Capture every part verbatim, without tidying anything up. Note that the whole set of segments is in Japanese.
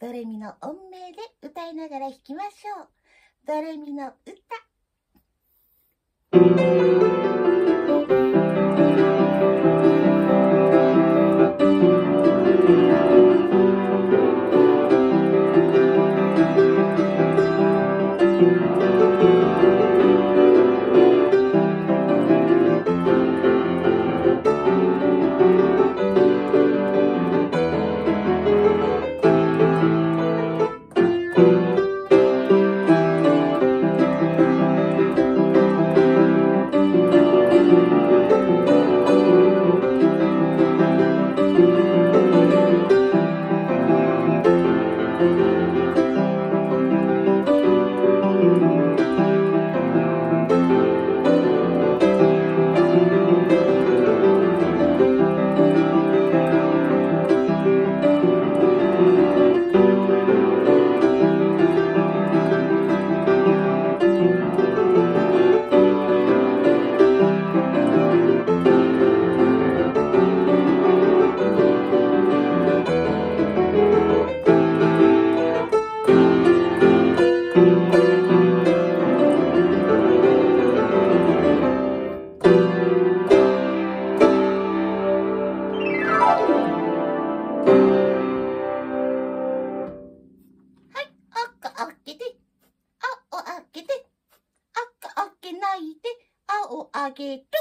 ドレミの音名で歌いながら弾きましょう。ドレミの歌。をあげる。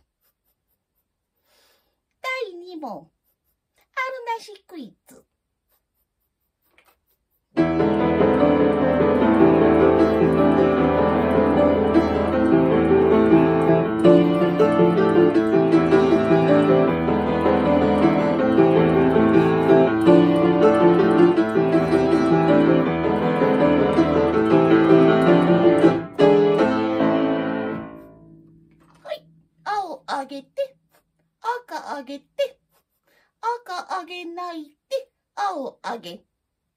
だいに問、あるなしクイズ。あげて、赤あげて、赤あげないで、青あげる。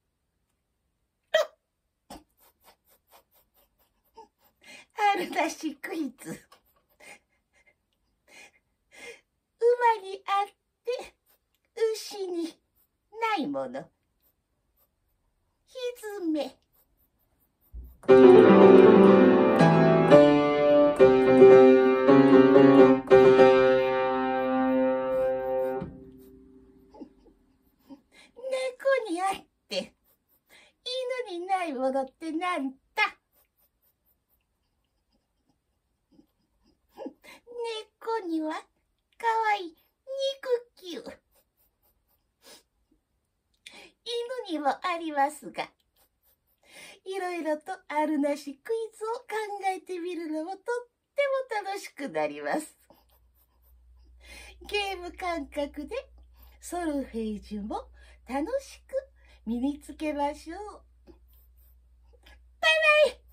あるなしクイズ。馬にあって牛にないもの。ひずめ。猫にあって犬にないものってなんだ？猫にはかわいい肉球、犬にもありますが、いろいろとあるなしクイズを考えてみるのもとっても楽しくなります。ゲーム感覚でソルフェージュも楽しく身につけましょう。バイバイ。